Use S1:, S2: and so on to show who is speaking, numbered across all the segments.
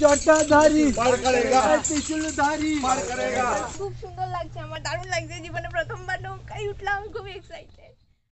S1: জটাধারী মার করেগা, ত্রিশূলধারী মার করেগা।
S2: খুব সুন্দর লাগছে, আমার দারুণ লাগছে। জীবনে প্রথমবার নৌকায় উঠলাম, খুব excited.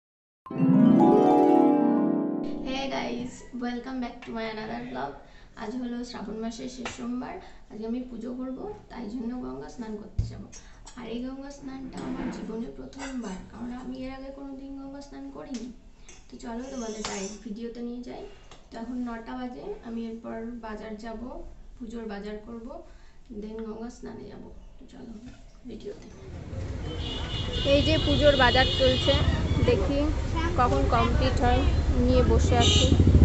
S2: Hey guys, welcome back to my another blog. আজ হলো শ্রাবণ মাসের শেষ সোমবার। আজকে আমি পুজো করব, তাই জন্য গঙ্গা স্নান করতে যাব। আর এই গঙ্গা স্নানটা আমার জীবনে প্রথমবার, কারণ আমি এর আগে কোনোদিন গঙ্গা স্নান করিনি। তো চলো তোমাদের ডাইরেক্ট ভিডিওতে নিয়ে যাই। তো এখন 9টা বাজে, আমি এরপর বাজার যাব, পুজোর বাজার করব, দেন গঙ্গা স্নানে যাব। তো চলো ভিডিওতে। এই যে পুজোর বাজার চলছে, দেখি কখন কমপ্লিট হয়, নিয়ে বসে আছি।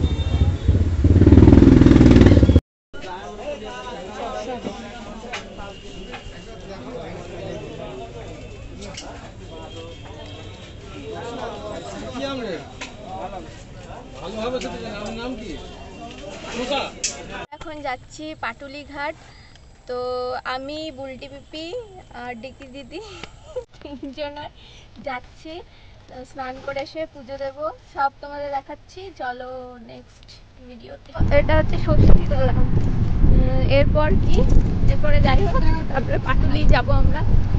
S2: এখন যাচ্ছি পাটুলি ঘাট। তো আমি, বুলটি পিপি আর ডিকি দিদি তিনজন যাচ্ছি স্নান করে এসে পুজো দেব। সব তোমাদের দেখাচ্ছি, চলো নেক্সট ভিডিওতে। এটা হচ্ছে ষষ্ঠী তোলা। এরপর কি, এরপরে যাই হোক, তারপরে পাটুলি যাব আমরা।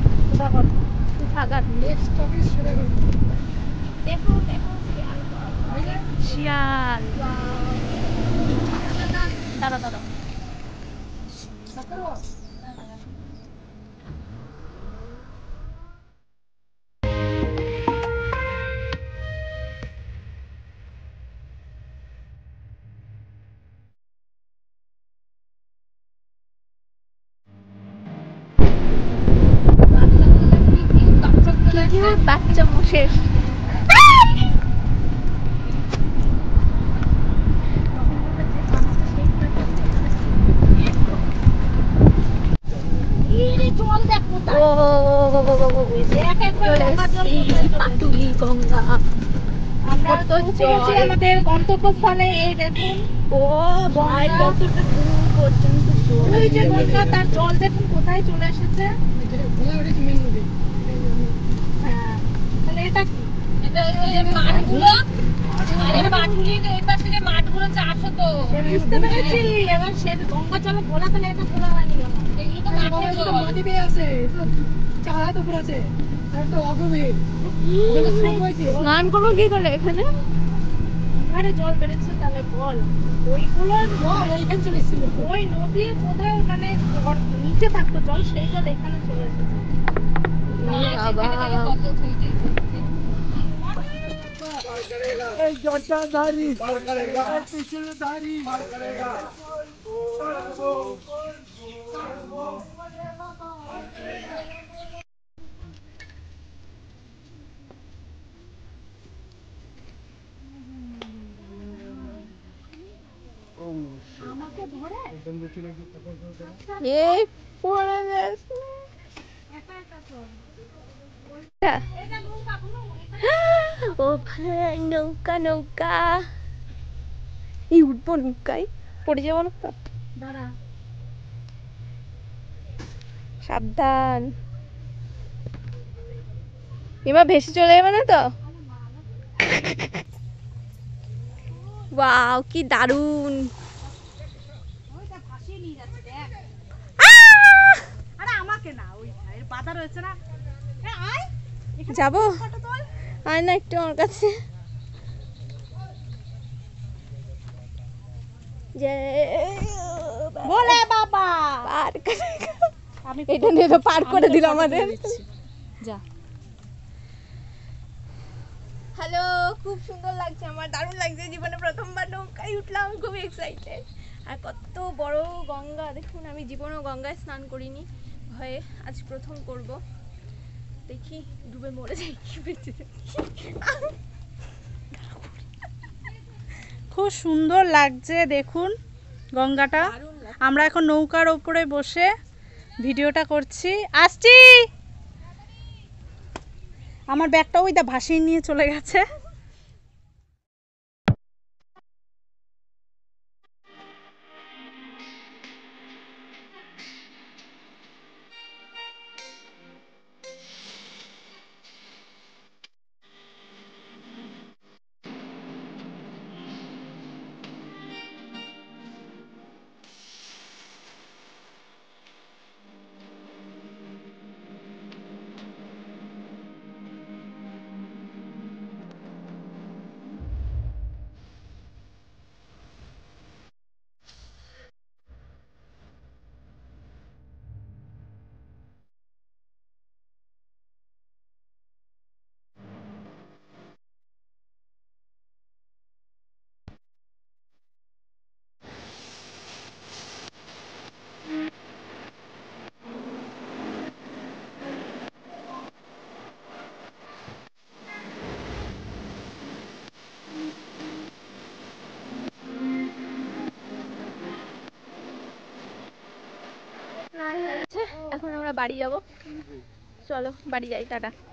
S2: দেখো দেখো শিয়াল, দাঁড়া দাঁড়া। বাচ্চা মোষের পাটুলি গঙ্গা। আমরা তো আমাদের গন্তব্যস্থলে এই দেখুন, ও ভাই কতটা দূর পর্যন্ত ওই যে গঙ্গা, তার জল দেখুন কোথায় চলে এসেছে। হ্যাঁ, তাহলে এটা কি? এটা মাঠগুলো, আর পাটুলি এইবার থেকে মাঠগুলো চাষ হতো, বুঝতে পেরেছি। এবার সে গঙ্গা চলে বলা, তাহলে এটা খোলা হয়নি কেন? এই তো মাটি পেয়ে আছে, চারা তো পুরাছে, একটা অগভীর স্নান করবো কি করে এখানে? আরে জল বেড়েছে, তাহলে বল ওইগুলো জল এইখানে চলে এসেছিল, ওই নদী কোথায় মানে নিচে থাকতো জল, সেই জল এখানে চলে এসেছে।
S1: জটাধারী মার করেগা, ত্রিশূলধারী মার করেগা।
S2: এই পড়ে গেছে। ও ভাই, নৌকা নৌকা, এই উঠবো নৌকায়, পড়ে যাবো না তো? সাবধান, এবার ভেসে চলে যাবে না তো? ওয়াও, কি দারুণ! যাবো, আয় না একটু আমার কাছে। বলে বাবা এটা নিয়ে তো পার করে দিল আমাদের। যা, হ্যালো, খুব সুন্দর লাগছে, আমার দারুণ লাগছে। জীবনে প্রথমবার নৌকায় উঠলাম, খুব এক্সাইটেড। আর কত বড় গঙ্গা দেখুন, আমি জীবনেও গঙ্গায় স্নান করিনি, ভয়ে আজ প্রথম করব। দেখি ডুবে মরে যাই কি বেঁচে যাই।
S3: খুব সুন্দর লাগছে দেখুন গঙ্গাটা। আমরা এখন নৌকার ওপরে বসে ভিডিওটা করছি। আসছি, আমার ব্যাগটা ওই দা ভাসিয়ে নিয়ে চলে গেছে।
S2: বাড়ি যাব। চলো বাড়ি যাই, টাটা।